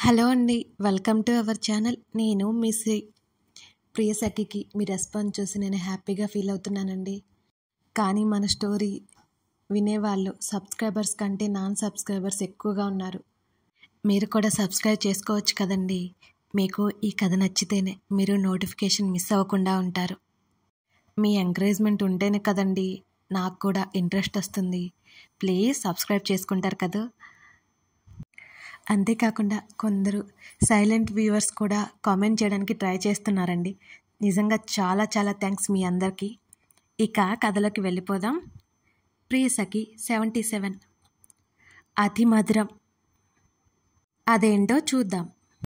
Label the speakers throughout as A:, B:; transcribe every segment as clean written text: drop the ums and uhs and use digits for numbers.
A: Hello అండి. Welcome to our channel. నేను మీ ప్రియ సఖికి మీ రెస్పాన్స్ చూసి నేను హ్యాపీగా ఫీల్ అవుతున్నానండి. కానీ మన స్టోరీ వినేవాళ్ళు సబ్స్క్రైబర్స్ కంటే నాన్ సబ్స్క్రైబర్స్ ఎక్కువగా ఉన్నారు. మీరు కూడా సబ్స్క్రైబ్ చేసుకోవచ్చు కదండి. మీకు ఈ కథ నచ్చితేనే మీరు నోటిఫికేషన్ మిస్ అవ్వకుండా ఉంటారు. మీ ఎంకరేజ్మెంట్ ఉంటేనే కదండి నాకు కూడా ఇంట్రెస్ట్ వస్తుంది. ప్లీజ్ సబ్స్క్రైబ్ చేసుకుంటారు కదా. అంతేకాకుండా కొందరు సైలెంట్ వ్యూవర్స్ కూడా కామెంట్ చేయడానికి ట్రై చేస్తున్నారండి. నిజంగా చాలా చాలా థ్యాంక్స్ మీ అందరికీ. ఇక కథలోకి వెళ్ళిపోదాం. ప్రియ సఖి 77 అతి మధురం. అదేంటో చూద్దాం.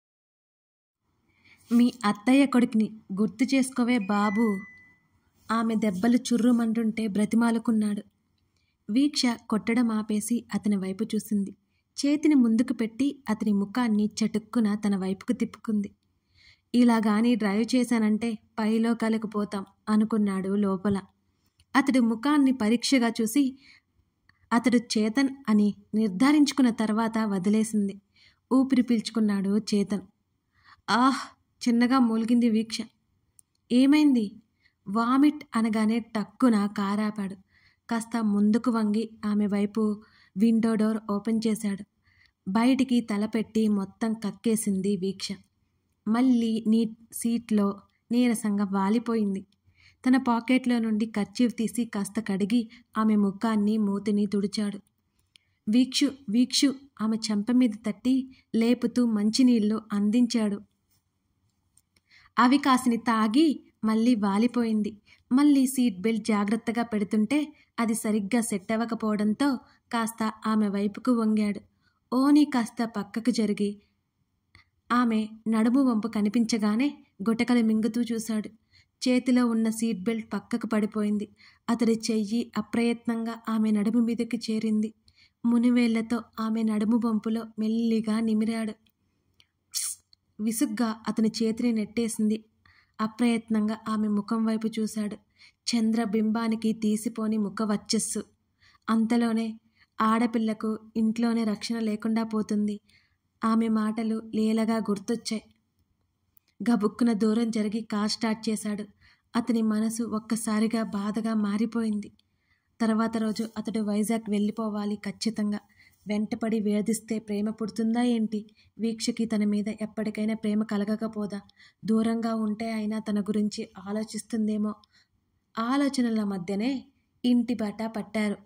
A: మీ అత్తయ్య కొడుకుని గుర్తు చేసుకోవే బాబు. ఆమె దెబ్బలు చుర్రుమంటుంటే బ్రతిమాలుకున్నాడు. వీక్ష కొట్టడం ఆపేసి అతని వైపు చూసింది. చేతిని ముందుకు పెట్టి అతని ముఖాన్ని చటుక్కున తన వైపుకు తిప్పుకుంది. ఇలాగాని డ్రైవ్ చేశానంటే పైలో కలిగిపోతాం అనుకున్నాడు లోపల. అతడు ముఖాన్ని పరీక్షగా చూసి అతడు చేతన్ అని నిర్ధారించుకున్న తర్వాత వదిలేసింది. ఊపిరి పీల్చుకున్నాడు చేతన్. ఆహ్ చిన్నగా మూలిగింది వీక్ష. ఏమైంది? వామిట్ అనగానే టక్కున కారాపాడు. కాస్త ముందుకు వంగి ఆమె వైపు విండో డోర్ ఓపెన్ చేశాడు. బయటికి తలపెట్టి మొత్తం కక్కేసింది వీక్ష. మళ్ళీ సీట్లో నీరసంగా వాలిపోయింది. తన పాకెట్లో నుండి కర్చీఫ్ తీసి కాస్త కడిగి ఆమె ముఖాన్ని మూతిని తుడిచాడు. వీక్షు ఆమె చెంప మీద తట్టి లేపుతూ మంచినీళ్లు అందించాడు. అవి కాసిని తాగి మళ్ళీ వాలిపోయింది. మళ్ళీ సీట్ బెల్ట్ జాగ్రత్తగా పెడుతుంటే అది సరిగ్గా సెట్ అవ్వకపోవడంతో కాస్త ఆమె వైపుకు వంగాడు. ఓని కాస్త పక్కకు జరిగి ఆమె నడుము వంపు కనిపించగానే గుటకలు మింగుతూ చూశాడు. చేతిలో ఉన్న సీట్ బెల్ట్ పక్కకు పడిపోయింది. అతడి చెయ్యి అప్రయత్నంగా ఆమె నడుము మీదకి చేరింది. మునివేళ్లతో ఆమె నడుము వంపులో మెల్లిగా నిమిరాడు. విసుగ్గా అతని చేతిని నెట్టేసింది. అప్రయత్నంగా ఆమె ముఖం వైపు చూశాడు. చంద్రబింబానికి తీసిపోని ముఖ వచ్చస్సు. అంతలోనే ఆడపిల్లకు ఇంట్లోనే రక్షణ లేకుండా పోతుంది. ఆమె మాటలు లీలగా గుర్తొచ్చాయి. గబుక్కున దూరం జరిగి కార్ స్టార్ట్ చేశాడు. అతని మనసు ఒక్కసారిగా బాధగా మారిపోయింది. తర్వాత రోజు అతడు వైజాగ్ వెళ్ళిపోవాలి ఖచ్చితంగా. వెంటపడి వేధిస్తే ప్రేమ పుడుతుందా ఏంటి? వీక్షకి తన మీద ఎప్పటికైనా ప్రేమ కలగకపోదా? దూరంగా ఉంటే అయినా తన గురించి ఆలోచిస్తుందేమో. ఆలోచనల మధ్యనే ఇంటి బాట పట్టారు.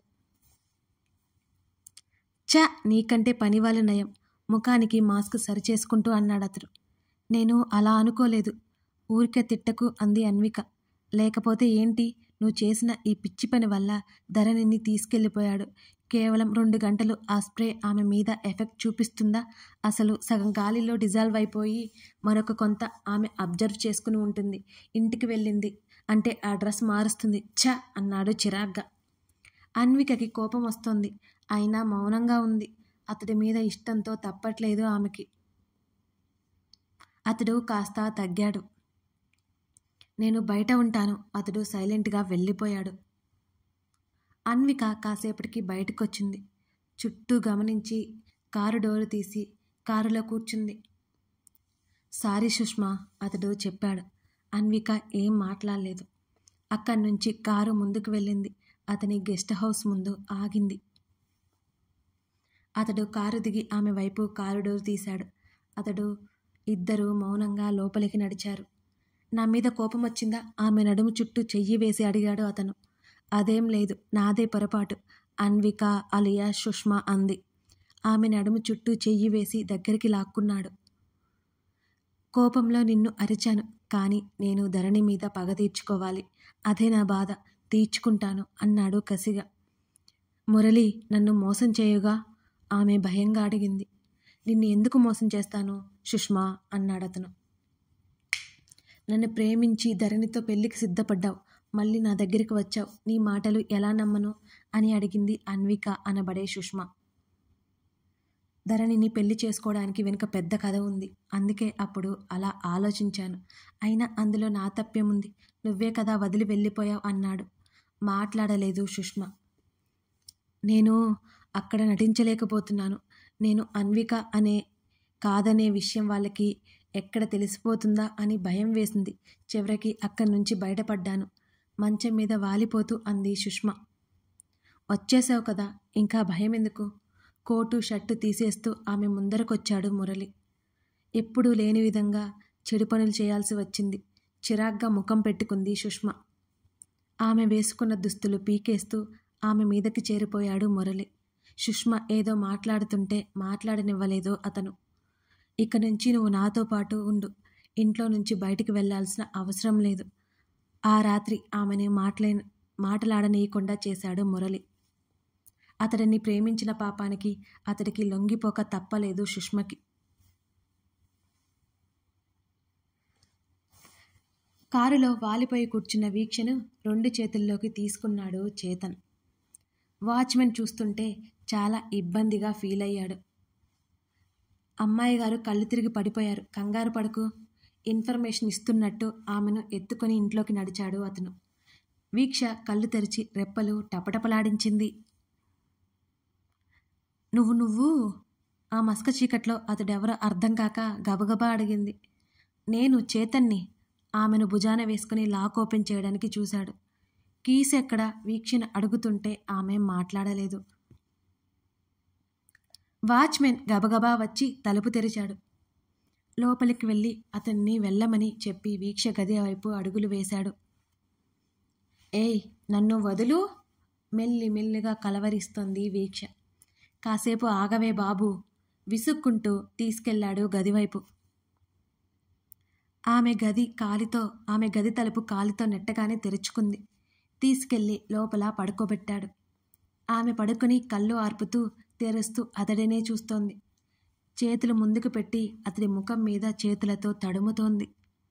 A: చ నీకంటే పనివాళ్ళు నయం. ముఖానికి మాస్క్ సరిచేసుకుంటూ అన్నాడు అతడు. నేను అలా అనుకోలేదు. ఊరికే తిట్టకు అంది అన్విక. లేకపోతే ఏంటి? నువ్వు చేసిన ఈ పిచ్చి పని వల్ల ధరణిని తీసుకెళ్ళిపోయాడు. కేవలం 2 గంటలు ఆ స్ప్రే ఆమె మీద ఎఫెక్ట్ చూపిస్తుందా? అసలు సగం గాలిలో డిజాల్వ్ అయిపోయి మరొక కొంత ఆమె అబ్జర్వ్ చేసుకుని ఉంటుంది. ఇంటికి వెళ్ళింది అంటే ఆ డ్రెస్ మారుస్తుంది. ఛ అన్నాడు చిరాగ్గా. అన్వికకి కోపం వస్తోంది. అయినా మౌనంగా ఉంది. అతడి మీద ఇష్టంతో తప్పట్లేదు ఆమెకి. అతడు కాస్త తగ్గాడు. నేను బయట ఉంటాను. అతడు సైలెంట్గా వెళ్ళిపోయాడు. అన్విక కాసేపటికి బయటకొచ్చింది. చుట్టూ గమనించి కారు డోరు తీసి కారులో కూర్చుంది. సారీ సుష్మా అతడు చెప్పాడు. అన్విక ఏం మాట్లాడలేదు. అక్కడి నుంచి కారు ముందుకు వెళ్ళింది. అతని గెస్ట్ హౌస్ ముందు ఆగింది. అతడు కారు దిగి ఆమె వైపు కారు డోర్ తీశాడు. ఇద్దరూ మౌనంగా లోపలికి నడిచారు. నా మీద కోపం వచ్చిందా? ఆమె నడుము చుట్టూ చెయ్యి వేసి అడిగాడు అతను. అదేం లేదు, నాదే పొరపాటు అన్విక అలియా సుష్మా అంది. ఆమె నడుము చుట్టూ చెయ్యి వేసి దగ్గరికి లాక్కున్నాడు. కోపంలో నిన్ను అరిచాను. కానీ నేను ధరణి మీద పగ తీర్చుకోవాలి. అదే నా బాధ. తీర్చుకుంటాను అన్నాడు కసిగా. మురళి నన్ను మోసం చేయుగా? ఆమె భయంగా అడిగింది. నిన్ను ఎందుకు మోసం చేస్తాను సుష్మా అన్నాడతను. నన్ను ప్రేమించి ధరణితో పెళ్లికి సిద్ధపడ్డావు. మళ్ళీ నా దగ్గరికి వచ్చావు. నీ మాటలు ఎలా నమ్మను అని అడిగింది అన్విక అనబడే సుష్మా. ధరణిని పెళ్లి చేసుకోవడానికి వెనుక పెద్ద కథ ఉంది. అందుకే అప్పుడు అలా ఆలోచించాను. అయినా అందులో నా తప్పేముంది? నువ్వే కదా వదిలి వెళ్ళిపోయావు అన్నాడు. మాట్లాడలేదు సుష్మా. నేను అక్కడ నటించలేకపోతున్నాను. నేను అన్విక అనే కాదనే విషయం వాళ్ళకి ఎక్కడ తెలిసిపోతుందా అని భయం వేసింది. చివరికి అక్కడి నుంచి బయటపడ్డాను. మంచం మీద వాలిపోతూ అంది సుష్మ. వచ్చేసావు కదా, ఇంకా భయం ఎందుకు? కోటు షర్టు తీసేస్తూ ఆమె ముందరకొచ్చాడు మురళి. ఎప్పుడూ లేని విధంగా చెడు పనులు చేయాల్సి వచ్చింది. చిరాగ్గా ముఖం పెట్టుకుంది సుష్మ. ఆమె వేసుకున్న దుస్తులు పీకేస్తూ ఆమె మీదకి చేరిపోయాడు మురళి. సుష్మ ఏదో మాట్లాడుతుంటే మాట్లాడనివ్వలేదు అతను. ఇక నుంచి నువ్వు నాతో పాటు ఉండు, ఇంట్లో నుంచి బయటికి వెళ్లాల్సిన అవసరం లేదు. ఆ రాత్రి ఆమెని మాటలాడనీయకుండా చేశాడు మురళి. అతడిని ప్రేమించిన పాపానికి అతడికి లొంగిపోక తప్పలేదు సుష్మకి. కారులో వాలిపోయి కూర్చున్న వీక్షను 2 చేతుల్లోకి తీసుకున్నాడు చేతన్. వాచ్మెన్ చూస్తుంటే చాలా ఇబ్బందిగా ఫీల్ అయ్యాడు. అమ్మాయి గారు కళ్ళు తిరిగి పడిపోయారు, కంగారు పడకు. ఇన్ఫర్మేషన్ ఇస్తున్నట్టు ఆమెను ఎత్తుకొని ఇంట్లోకి నడిచాడు అతను. వీక్ష కళ్ళు తెరిచి రెప్పలు టపటపలాడించింది. నువ్వు ఆ మస్క చీకట్లో అతడెవరో అర్థం కాక గబగబా అడిగింది. నేను చేతన్ని. ఆమెను భుజాన వేసుకుని లాక్ ఓపెన్ చేయడానికి చూశాడు. కీస్ ఎక్కడ వీక్షను అడుగుతుంటే ఆమె మాట్లాడలేదు. వాచ్మెన్ గబగబా వచ్చి తలుపు తెరిచాడు. లోపలికి వెళ్ళి అతన్ని వెళ్ళమని చెప్పి వీక్ష గది వైపు అడుగులు వేశాడు. ఏయ్, నన్ను వదులు! మెల్లిమెల్లిగా కలవరిస్తోంది వీక్ష. కాసేపు ఆగవే బాబు! విసుక్కుంటూ తీసుకెళ్లాడు గదివైపు. ఆమె గది తలుపు కాలితో నెట్టగానే తెరుచుకుంది. తీసుకెళ్లి లోపల పడుకోబెట్టాడు. ఆమె పడుకుని కళ్ళు ఆర్పుతూ తెరుస్తూ అతడినే చూస్తోంది. చేతులు ముందుకు పెట్టి అతడి ముఖం మీద చేతులతో తడుముతోంది.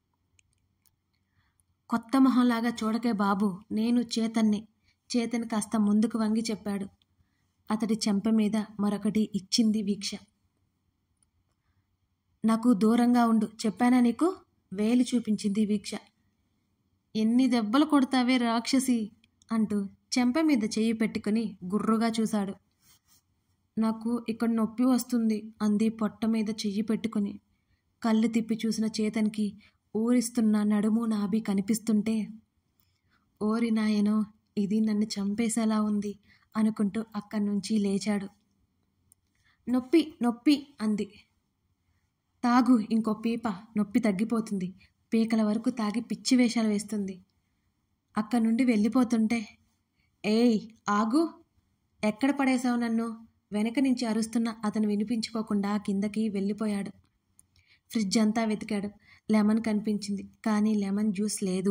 A: కొత్త మొహంలాగా చూడకే బాబు, నేను చేతన్ని. చేతన్ కాస్త ముందుకు వంగి చెప్పాడు. అతడి చెంప మీద మరొకటి ఇచ్చింది వీక్ష. నాకు దూరంగా ఉండు, చెప్పానా నీకు? వేలు చూపించింది వీక్ష. ఎన్ని దెబ్బలు కొడతావే రాక్షసి అంటూ చెంప మీద చెయ్యి పెట్టుకుని గుర్రుగా చూశాడు. నాకు ఇక్కడ నొప్పి వస్తుంది అంది పొట్ట మీద చెయ్యి పెట్టుకుని. కళ్ళు తిప్పి చూసిన చేతన్కి ఊరిస్తున్న నడుము నాభి కనిపిస్తుంటే, ఓరి నాయనో, ఇది నన్ను చంపేసేలా ఉంది అనుకుంటూ అక్కడి నుంచి లేచాడు. నొప్పి నొప్పి అంది. తాగు ఇంకో పీప, నొప్పి తగ్గిపోతుంది. పీకల వరకు తాగి పిచ్చి వేషాలు వేస్తుంది. అక్కడి నుండి వెళ్ళిపోతుంటే, ఏయ్ ఆగు! ఎక్కడ పడేశావు నన్ను? వెనక నుంచి అరుస్తున్న అతను వినిపించుకోకుండా కిందకి వెళ్ళిపోయాడు. ఫ్రిడ్జ్ అంతా వెతికాడు. లెమన్ కనిపించింది, కానీ లెమన్ జ్యూస్ లేదు.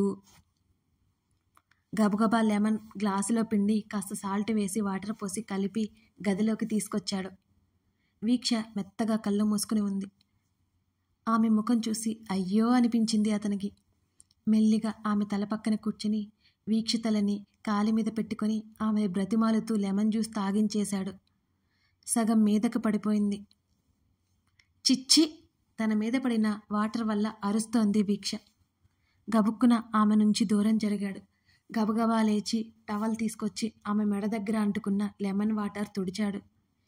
A: గబగబా లెమన్ గ్లాసులో పిండి కాస్త సాల్ట్ వేసి వాటర్ పోసి కలిపి గదిలోకి తీసుకొచ్చాడు. వీక్ష మెత్తగా కళ్ళు మూసుకుని ఉంది. ఆమె ముఖం చూసి అయ్యో అనిపించింది అతనికి. మెల్లిగా ఆమె తల పక్కన కూర్చుని వీక్ష తలని కాలి మీద పెట్టుకొని ఆమెను బ్రతిమాలుతూ లెమన్ జ్యూస్ తాగించేశాడు. సగం మీదకు పడిపోయింది. చిచ్చి! తన మీద పడిన వాటర్ వల్ల అరుస్తోంది వీక్ష. గబుక్కున ఆమె నుంచి దూరం జరిగాడు. గబగబా లేచి టవల్ తీసుకొచ్చి ఆమె మెడ దగ్గర అంటుకున్న లెమన్ వాటర్ తుడిచాడు.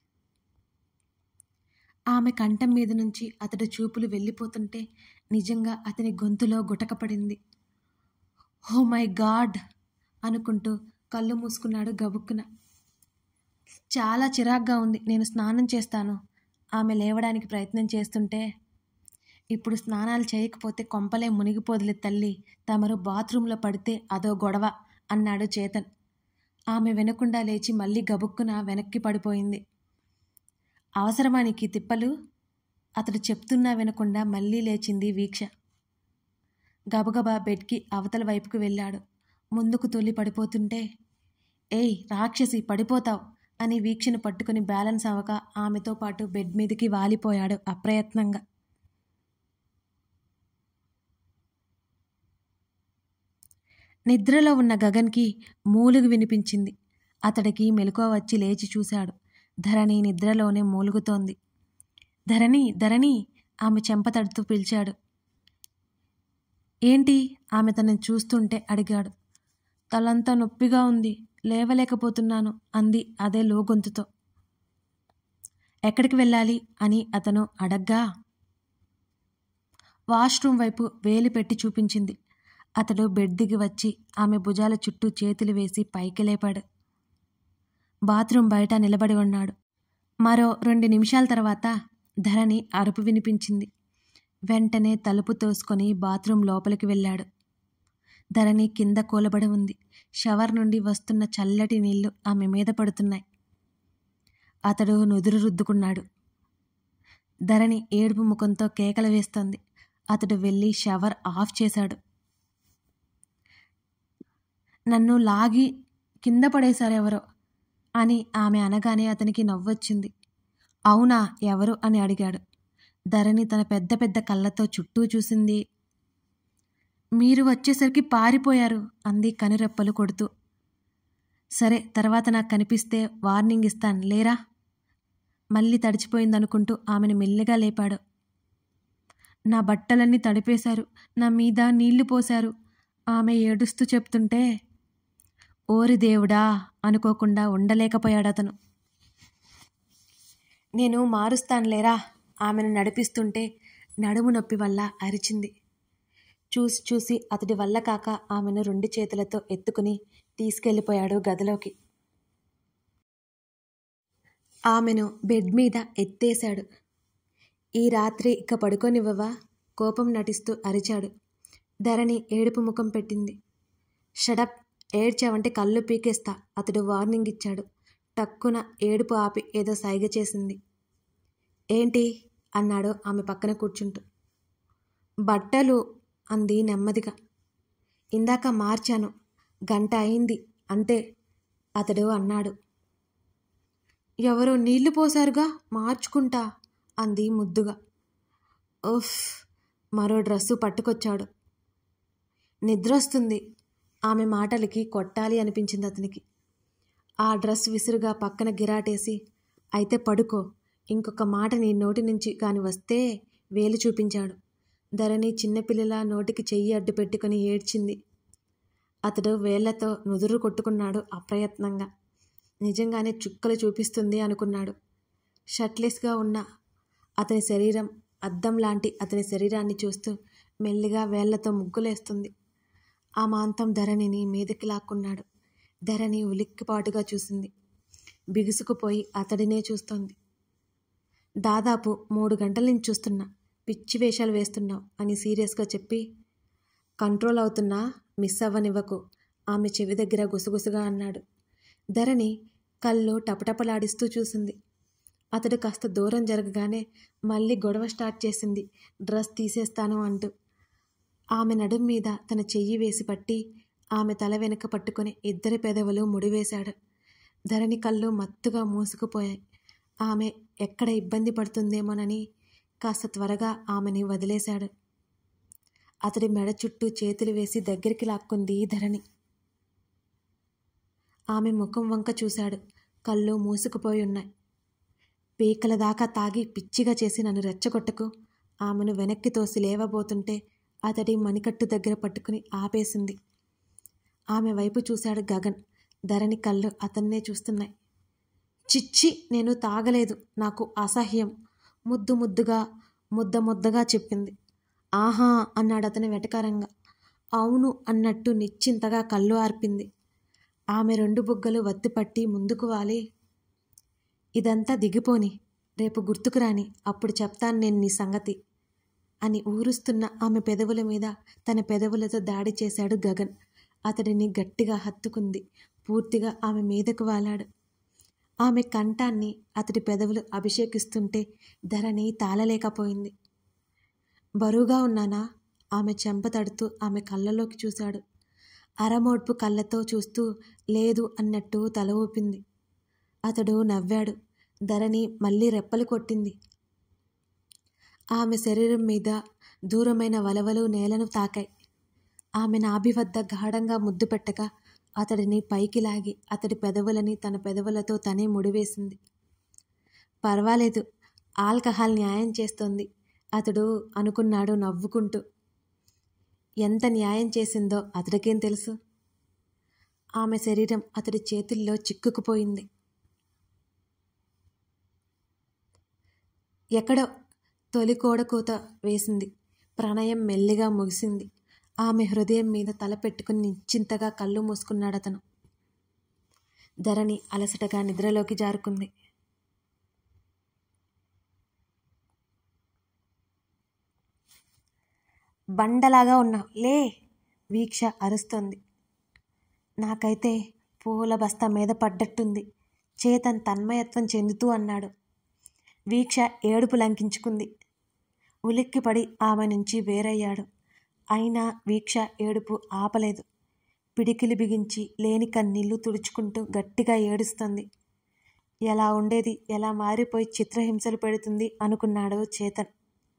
A: ఆమె కంఠం మీద నుంచి అతడి చూపులు వెళ్ళిపోతుంటే నిజంగా అతని గొంతులో గుటకపడింది. ఓ మై గాడ్ అనుకుంటూ కళ్ళు మూసుకున్నాడు గబుక్కున. చాలా చిరాగ్గా ఉంది, నేను స్నానం చేస్తాను. ఆమె లేవడానికి ప్రయత్నం చేస్తుంటే, ఇప్పుడు స్నానాలు చేయకపోతే కొంపలే మునిగిపోదులే తల్లి, తమరు బాత్రూంలో పడితే అదో గొడవ అన్నాడు చేతన్. ఆమె వినకుండా లేచి మళ్ళీ గబుక్కున వెనక్కి పడిపోయింది. అవసరమా నీకు ఈ తిప్పలు? అతడు చెప్తున్నా వినకుండా మళ్ళీ లేచింది వీక్ష. గబగబా బెడ్కి అవతల వైపుకు వెళ్ళాడు. ముందుకు తొలి పడిపోతుంటే, ఏయ్ రాక్షసి, పడిపోతావు అని వీక్షను పట్టుకుని బ్యాలెన్స్ అవ్వక ఆమెతో పాటు బెడ్ మీదకి వాలిపోయాడు అప్రయత్నంగా. నిద్రలో ఉన్న గగన్కి మూలుగు వినిపించింది. అతడికి మెలకువ వచ్చి లేచి చూశాడు. ధరణి నిద్రలోనే మూలుగుతోంది. ధరణి, ధరణి! ఆమె చెంప తడుతూ పిలిచాడు. ఏంటి? ఆమె తనని చూస్తుంటే అడిగాడు. తలంతా నొప్పిగా ఉంది, లేవలేకపోతున్నాను అంది అదే లోగొంతుతో. ఎక్కడికి వెళ్ళాలి అని అతను అడగ్గా వాష్రూమ్ వైపు వేలు పెట్టి చూపించింది. అతడు బెడ్ దిగి వచ్చి ఆమె భుజాల చుట్టూ చేతులు వేసి పైకి లేపాడు. బాత్రూమ్ బయట నిలబడి ఉన్నాడు. మరో 2 నిమిషాల తర్వాత ధరణి అరుపు వినిపించింది. వెంటనే తలుపు తోసుకొని బాత్రూమ్ లోపలికి వెళ్ళాడు. ధరణి కింద కూలబడి ఉంది. షవర్ నుండి వస్తున్న చల్లటి నీళ్లు ఆమె మీద పడుతున్నాయి. అతడు నుదురు రుద్దుకున్నాడు. ధరణి ఏడుపు ముఖంతో కేకలు వేస్తోంది. అతడు వెళ్ళి షవర్ ఆఫ్ చేశాడు. నన్ను లాగి కింద పడేశారెవరో అని ఆమె అనగానే అతనికి నవ్వొచ్చింది. అవునా, ఎవరు అని అడిగాడు. ధరణి తన పెద్ద పెద్ద కళ్ళతో చుట్టూ చూసింది. మీరు వచ్చేసరికి పారిపోయారు అంది కనురెప్పలు కొడుతూ. సరే, తర్వాత నాకు కనిపిస్తే వార్నింగ్ ఇస్తాను లేరా. మళ్ళీ తడిచిపోయిందనుకుంటూ ఆమెను మెల్లిగా లేపాడు. నా బట్టలన్నీ తడిపేశారు, నా మీద నీళ్లు పోశారు ఆమె ఏడుస్తూ చెప్తుంటే. ఓరి దేవుడా అనుకోకుండా ఉండలేకపోయాడతను. నేను మారుస్తానులేరా ఆమెను నడిపిస్తుంటే నడుము నొప్పి వల్ల అరిచింది. చూసి చూసి అతడి వల్ల కాక ఆమెను 2 చేతులతో ఎత్తుకుని తీసుకెళ్ళిపోయాడు గదిలోకి. ఆమెను బెడ్ మీద ఎత్తేశాడు. ఈ రాత్రి ఇక పడుకోనివ్వవా కోపం నటిస్తూ అరిచాడు. ధరణి ఏడుపు ముఖం పెట్టింది. షడప్, ఏడ్చావంటే కళ్ళు పీకేస్తా అతడు వార్నింగ్ ఇచ్చాడు. టక్కున ఏడుపు ఆపి ఏదో సైగ చేసింది. ఏంటి అన్నాడు ఆమె పక్కన కూర్చుంటూ. బట్టలు అంది నెమ్మదిగా. ఇందాక మార్చాను, గంట అయింది అంతే అతడు అన్నాడు. ఎవరో నీళ్లు పోసారుగా, మార్చుకుంటా అంది ముద్దుగా. ఉఫ్, మరో డ్రెస్సు పట్టుకొచ్చాడు. నిద్రొస్తుంది. ఆమె మాటలకి కొట్టాలి అనిపించింది అతనికి. ఆ డ్రెస్ విసురుగా పక్కన గిరాటేసి, అయితే పడుకో, ఇంకొక మాట నీ నోటి నుంచి కాని వస్తే వేలు చూపించాడు. ధరణి చిన్నపిల్లల నోటికి చెయ్యి అడ్డు పెట్టుకుని ఏడ్చింది. అతడు వేళ్లతో నుదురు కొట్టుకున్నాడు అప్రయత్నంగా. నిజంగానే చుక్కలు చూపిస్తుంది అనుకున్నాడు. షర్ట్లెస్గా ఉన్న అతని శరీరం అద్దం లాంటి అతని శరీరాన్ని చూస్తూ మెల్లిగా వేళ్లతో ముగ్గులేస్తుంది. ఆ మాంతం ధరణిని మీదకి లాక్కున్నాడు. ధరణి ఉలిక్కిపాటుగా చూసింది. బిగుసుకుపోయి అతడినే చూస్తోంది. దాదాపు 3 గంటల నుంచి చూస్తున్నా, పిచ్చి వేషాలు వేస్తున్నావు అని సీరియస్గా చెప్పి, కంట్రోల్ అవుతున్నా, మిస్ అవ్వనివ్వకు ఆమె చెవి దగ్గర గుసగుసగా అన్నాడు. ధరణి కళ్ళు టపటపలాడిస్తూ చూసింది. అతడు కాస్త దూరం జరగగానే మళ్ళీ గొడవ స్టార్ట్ చేసింది, డ్రెస్ తీసేస్తాను అంటూ. ఆమె నడుం మీద తన చెయ్యి వేసి పట్టి ఆమె తల వెనుక పట్టుకొని 2 పెదవులు ముడివేశాడు. ధరణి కళ్ళు మత్తుగా మూసుకుపోయాయి. ఆమె ఎక్కడ ఇబ్బంది పడుతుందేమోనని కాస్త త్వరగా ఆమెని వదిలేశాడు. అతడి మెడ చుట్టూ చేతులు వేసి దగ్గరికి లాక్కుంది ధరణి. ఆమె ముఖం వంక చూశాడు. కళ్ళు మూసుకుపోయి ఉన్నాయి. పీకల దాకా తాగి పిచ్చిగా చేసి నన్ను రెచ్చగొట్టకు. ఆమెను వెనక్కి తోసి లేవబోతుంటే అతడి మణికట్టు దగ్గర పట్టుకుని ఆపేసింది. ఆమె వైపు చూశాడు గగన్. ధరణి కళ్ళు అతన్నే చూస్తున్నాయి. చిచ్చి, నేను తాగలేదు, నాకు అసహ్యం ముద్దగా చెప్పింది. ఆహా అన్నాడు అతని వెటకారంగా. అవును అన్నట్టు నిశ్చింతగా కళ్ళు ఆర్పింది. ఆమె 2 బుగ్గలు వత్తిపట్టి ముందుకు వాలి, ఇదంతా దిగిపోని, రేపు గుర్తుకురాని, అప్పుడు చెప్తాను నేను నీ సంగతి అని ఊరుస్తున్న ఆమె పెదవుల మీద తన పెదవులతో దాడి చేశాడు గగన్. అతడిని గట్టిగా హత్తుకుంది. పూర్తిగా ఆమె మీదకు వాలాడు. ఆమె కంఠాన్ని అతడి పెదవులు అభిషేకిస్తుంటే ధరణి తాళలేకపోయింది. బరువుగా ఉన్నానా? ఆమె చెంప తడుతూ ఆమె కళ్ళలోకి చూశాడు. అరమోడ్పు కళ్ళతో చూస్తూ లేదు అన్నట్టు తల ఊపింది. అతడు నవ్వాడు. ధరణి మళ్ళీ రెప్పలు కొట్టింది. ఆమె శరీరం మీద దూరమైన వలవలు నేలను తాకాయి. ఆమె నాభి వద్ద గాఢంగా ముద్దు పెట్టగా అతడిని పైకి లాగి అతడి పెదవులని తన పెదవులతో తనే ముడివేసింది. పర్వాలేదు, ఆల్కహాల్ న్యాయం చేస్తోంది అతడు అనుకున్నాడు నవ్వుకుంటూ. ఎంత న్యాయం చేసిందో అతడికేం తెలుసు. ఆమె శరీరం అతడి చేతుల్లో చిక్కుకుపోయింది. ఎక్కడో తొలి కోడకూత వేసింది. ప్రణయం మెల్లిగా ముగిసింది. ఆమె హృదయం మీద తల పెట్టుకుని నిశ్చింతగా కళ్ళు మూసుకున్నాడతను. ధరణి అలసటగా నిద్రలోకి జారుకుంది. బండలాగా ఉన్నావు, లే! వీక్ష అరుస్తోంది. నాకైతే పూల బస్తా మీద పడ్డట్టుంది, చేతన్ తన్మయత్వం చెందుతూ అన్నాడు. వీక్ష ఏడుపు లంకించుకుంది. ఉలిక్కిపడి ఆమె నుంచి వేరయ్యాడు. అయినా వీక్ష ఏడుపు ఆపలేదు. పిడికిలి బిగించి లేని కన్నీళ్లు తుడుచుకుంటూ గట్టిగా ఏడుస్తోంది. ఎలా ఉండేది ఎలా మారిపోయి చిత్రహింసలు పెడుతుంది అనుకున్నాడు చేతన్.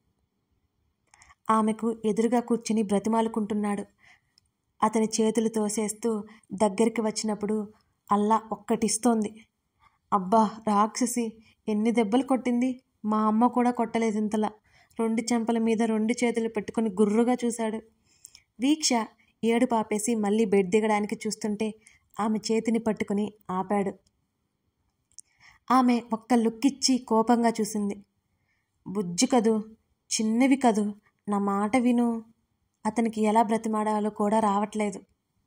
A: ఆమెకు ఎదురుగా కూర్చుని బ్రతిమాలుకుంటున్నాడు. అతని చేతులు తోసేస్తూ దగ్గరికి వచ్చినప్పుడు అల్లా ఒక్కటిస్తోంది. అబ్బా రాక్షసి, ఎన్ని దెబ్బలు కొట్టింది! మా అమ్మ కూడా కొట్టలేదు ఇంతలా. 2 చెంపల మీద 2 చేతులు పెట్టుకుని గుర్రుగా చూశాడు. వీక్ష ఏడు పాపేసి మళ్ళీ బెడ్ దిగడానికి చూస్తుంటే ఆమె చేతిని పట్టుకుని ఆపాడు. ఆమె ఒక్క లుక్కిచ్చి కోపంగా చూసింది. బుజ్జి కదూ, చిన్నవి కదూ, నా మాట విను. అతనికి ఎలా బ్రతిమాడాలో కూడా రావట్లేదు.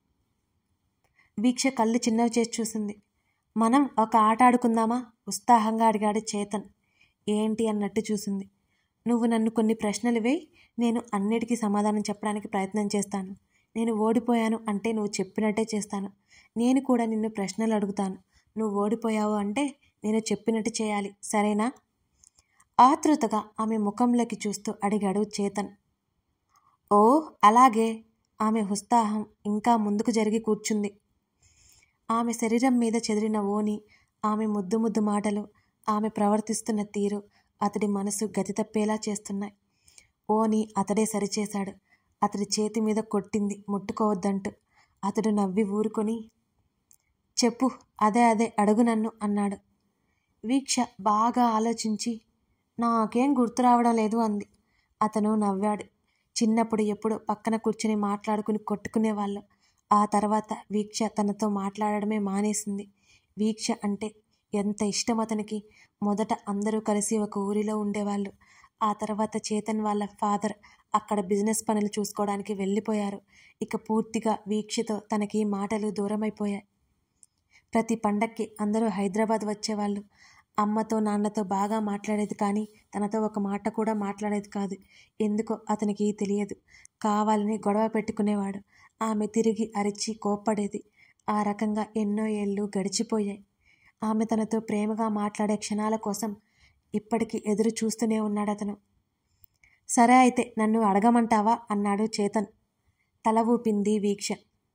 A: వీక్ష కళ్ళు చిన్నవి చేసి చూసింది. మనం ఒక ఆట ఆడుకుందామా? ఉత్సాహంగా అడిగాడు చేతన్. ఏంటి అన్నట్టు చూసింది. నువ్వు నన్ను కొన్ని ప్రశ్నలు వేయి, నేను అన్నిటికీ సమాధానం చెప్పడానికి ప్రయత్నం చేస్తాను. నేను ఓడిపోయాను అంటే నువ్వు చెప్పినట్టే చేస్తాను. నేను కూడా నిన్ను ప్రశ్నలు అడుగుతాను. నువ్వు ఓడిపోయావు అంటే నేను చెప్పినట్టు చేయాలి, సరేనా? ఆతృతగా ఆమె ముఖంలోకి చూస్తూ అడిగాడు చేతన్. ఓ అలాగే. ఆమె ఉత్సాహం ఇంకా ముందుకు జరిగి కూర్చుంది. ఆమె శరీరం మీద చెదిరిన ఓని, ఆమె ముద్దు ముద్దు మాటలు, ఆమె ప్రవర్తిస్తున్న తీరు అతడి మనసు గతి తప్పేలా చేస్తున్నాయి. ఓని అతడే సరిచేశాడు. అతడి చేతి మీద కొట్టింది ముట్టుకోవద్దంటూ. అతడు నవ్వి ఊరుకొని, చెప్పు, అదే అడుగు నన్ను అన్నాడు. వీక్ష బాగా ఆలోచించి, నాకేం గుర్తు రావడం లేదు అంది. అతను నవ్వాడు. చిన్నప్పుడు ఎప్పుడు పక్కన కూర్చుని మాట్లాడుకుని కొట్టుకునేవాళ్ళు. ఆ తర్వాత వీక్ష తనతో మాట్లాడడమే మానేసింది. వీక్ష అంటే ఎంత ఇష్టం అతనికి. మొదట అందరూ కలిసి ఒక ఊరిలో ఉండేవాళ్ళు. ఆ తర్వాత చేతన్ వాళ్ళ ఫాదర్ అక్కడ బిజినెస్ పనులు చూసుకోవడానికి వెళ్ళిపోయారు. ఇక పూర్తిగా వీక్షతో తనకి మాటలు దూరమైపోయాయి. ప్రతి పండక్కి అందరూ హైదరాబాద్ వచ్చేవాళ్ళు. అమ్మతో నాన్నతో బాగా మాట్లాడేది, కానీ తనతో ఒక మాట కూడా మాట్లాడేది కాదు. ఎందుకో అతనికి తెలియదు. కావాలని గొడవ పెట్టుకునేవాడు. ఆమె తిరిగి అరిచి కోప్పడేది. ఆ రకంగా ఎన్నో ఏళ్ళు గడిచిపోయాయి. ఆమె తనతో ప్రేమగా మాట్లాడే క్షణాల కోసం ఇప్పటికీ ఎదురు చూస్తూనే ఉన్నాడు అతను. సరే అయితే నన్ను అడగమంటావా అన్నాడు చేతన్. తల ఊపింది వీక్ష.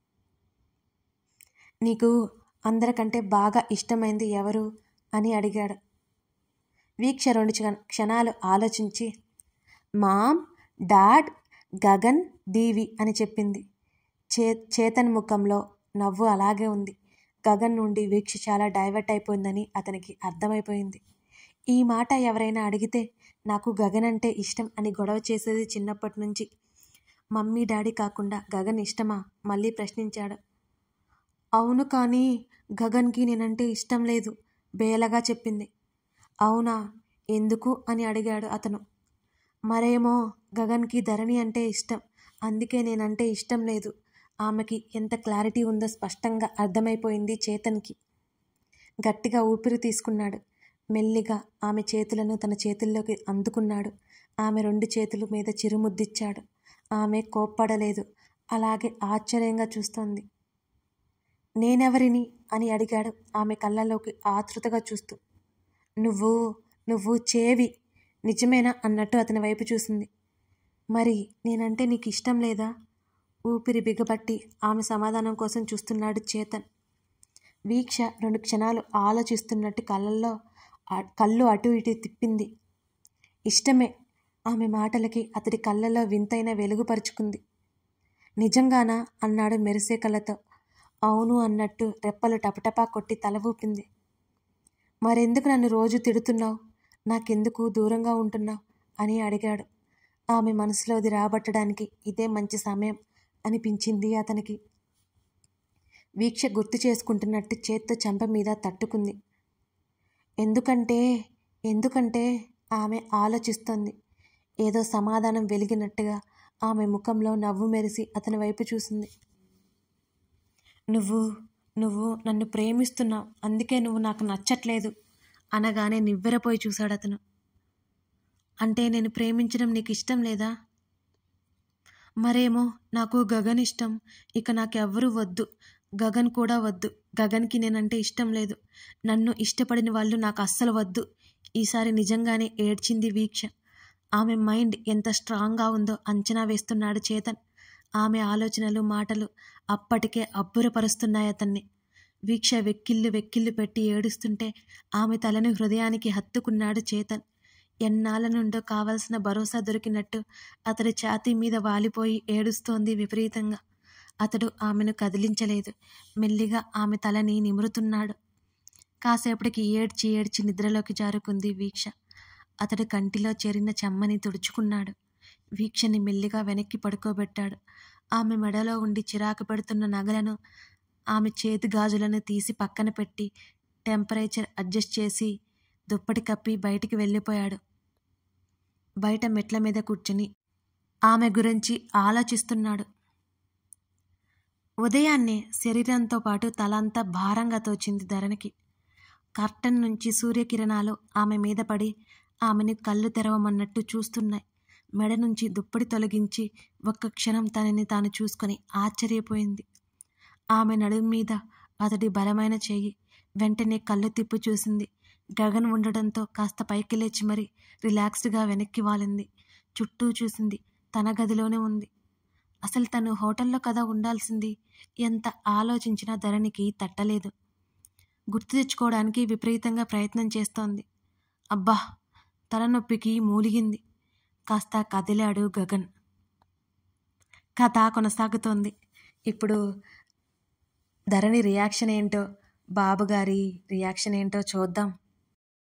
A: నీకు అందరికంటే బాగా ఇష్టమైంది ఎవరు అని అడిగాడు. వీక్ష 2 క్షణాలు ఆలోచించి మామ్, డాడ్, గగన్, దీవి అని చెప్పింది. చేతన్ ముఖంలో నవ్వు అలాగే ఉంది. గగన్ నుండి వీక్ష చాలా డైవర్ట్ అయిపోయిందని అతనికి అర్థమైపోయింది. ఈ మాట ఎవరైనా అడిగితే నాకు గగన్ అంటే ఇష్టం అని గొడవ చేసేది చిన్నప్పటి నుంచి. మమ్మీ డాడీ కాకుండా గగన్ ఇష్టమా? మళ్ళీ ప్రశ్నించాడు. అవును, కానీ గగన్కి నేనంటే ఇష్టం లేదు, బేలగా చెప్పింది. అవునా, ఎందుకు అని అడిగాడు అతను. మరేమో గగన్కి ధరణి అంటే ఇష్టం, అందుకే నేనంటే ఇష్టం లేదు. ఆమెకి ఎంత క్లారిటీ ఉందో స్పష్టంగా అర్థమైపోయింది చేతన్కి. గట్టిగా ఊపిరి తీసుకున్నాడు. మెల్లిగా ఆమె చేతులను తన చేతుల్లోకి అందుకున్నాడు. ఆమె 2 చేతుల మీద చిరుముద్దిచ్చాడు. ఆమె కోప్పడలేదు, అలాగే ఆశ్చర్యంగా చూస్తోంది. నేనెవరిని అని అడిగాడు ఆమె కళ్ళలోకి ఆతృతగా చూస్తూ. నువ్వు చేవి, నిజమేనా అన్నట్టు అతని వైపు చూసింది. మరి నేనంటే నీకు ఇష్టం లేదా? ఊపిరి బిగబట్టి ఆమె సమాధానం కోసం చూస్తున్నాడు చేతన్. వీక్ష 2 క్షణాలు ఆలోచిస్తున్నట్టు కళ్ళు అటు ఇటు తిప్పింది. ఇష్టమే. ఆమె మాటలకి అతడి కళ్ళలో వింతైన వెలుగు పరుచుకుంది. నిజంగానా అన్నాడు మెరిసే కళ్ళతో. అవును అన్నట్టు రెప్పలు టపటపా కొట్టి తల ఊపింది. మరెందుకు నన్ను రోజు తిడుతున్నావు? నాకెందుకు దూరంగా ఉంటున్నావు అని అడిగాడు. ఆమె మనసులోది రాబట్టడానికి ఇదే మంచి సమయం అనిపించింది అతనికి. వీక్ష గుర్తు చేసుకుంటున్నట్టు చేత్తో చెంప మీద తట్టుకుంది. ఎందుకంటే ఆమె ఆలోచిస్తోంది. ఏదో సమాధానం వెలిగినట్టుగా ఆమె ముఖంలో నవ్వు మెరిసి అతని వైపు చూసింది. నువ్వు నువ్వు నన్ను ప్రేమిస్తున్నావు, అందుకే నువ్వు నాకు నచ్చట్లేదు అనగానే నివ్వెరపోయి చూశాడు అతను. అంటే నేను ప్రేమించడం నీకు ఇష్టం లేదా? మరేమో, నాకు గగన్ ఇష్టం. ఇక నాకెవ్వరూ వద్దు, గగన్ కూడా వద్దు. గగన్కి నేనంటే ఇష్టం లేదు. నన్ను ఇష్టపడిన వాళ్ళు నాకు అస్సలు వద్దు. ఈసారి నిజంగానే ఏడ్చింది వీక్ష. ఆమె మైండ్ ఎంత స్ట్రాంగ్గా ఉందో అంచనా వేస్తున్నాడు చేతన్. ఆమె ఆలోచనలు మాటలు అప్పటికే అబ్బురపరుస్తున్నాయి అతన్ని. వీక్ష వెక్కిళ్ళు పెట్టి ఏడుస్తుంటే ఆమె తలని హృదయానికి హత్తుకున్నాడు చేతన్. ఎన్నాళ్ళ నుండో కావలసిన భరోసా దొరికినట్టు అతడి ఛాతీ మీద వాలిపోయి ఏడుస్తోంది విపరీతంగా. అతడు ఆమెను కదిలించలేదు. మెల్లిగా ఆమె తలని నిమురుతున్నాడు. కాసేపటికి ఏడ్చి నిద్రలోకి జారుకుంది వీక్ష. అతడు కంటిలో చేరిన చెమ్మని తుడుచుకున్నాడు. వీక్షని మెల్లిగా వెనక్కి పడుకోబెట్టాడు. ఆమె మెడలో ఉండి చిరాకు పెడుతున్న నగలను, ఆమె చేతి గాజులను తీసి పక్కన పెట్టి టెంపరేచర్ అడ్జస్ట్ చేసి దుప్పటి కప్పి బయటికి వెళ్ళిపోయాడు. బయట మెట్ల మీద కూర్చుని ఆమె గురించి ఆలోచిస్తున్నాడు. ఉదయాన్నే శరీరంతో పాటు తలంతా భారంగా తోచింది ధరణికి. కర్టన్ నుంచి సూర్యకిరణాలు ఆమె మీద పడి ఆమెని కళ్ళు తెరవమన్నట్టు చూస్తున్నాయి. మెడ నుంచి దుప్పటి తొలగించి ఒక్క క్షణం తనని తాను చూసుకొని ఆశ్చర్యపోయింది. ఆమె నడుము మీద అతడి బలమైన చెయ్యి. వెంటనే కళ్ళు తిప్పి చూసింది. గగన్ ఉండడంతో కాస్త పైకి లేచి మరి రిలాక్స్డ్గా వెనక్కి వాలింది. చుట్టూ చూసింది. తన గదిలోనే ఉంది. అసలు తను హోటల్లో కదా ఉండాల్సింది. ఎంత ఆలోచించినా ధరణికి తట్టలేదు. గుర్తు తెచ్చుకోవడానికి విపరీతంగా ప్రయత్నం చేస్తోంది. అబ్బా, తలనొప్పికి మూలిగింది. కాస్త కదిలాడు గగన్. కథ కొనసాగుతోంది. ఇప్పుడు ధరణి రియాక్షన్ ఏంటో, బాబుగారి రియాక్షన్ ఏంటో చూద్దాం.